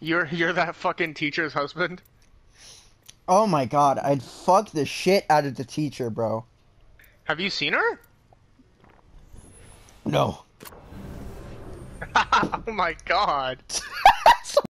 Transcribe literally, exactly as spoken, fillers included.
You're you're that fucking teacher's husband? Oh my god, I'd fuck the shit out of the teacher, bro. Have you seen her? No. Oh my god.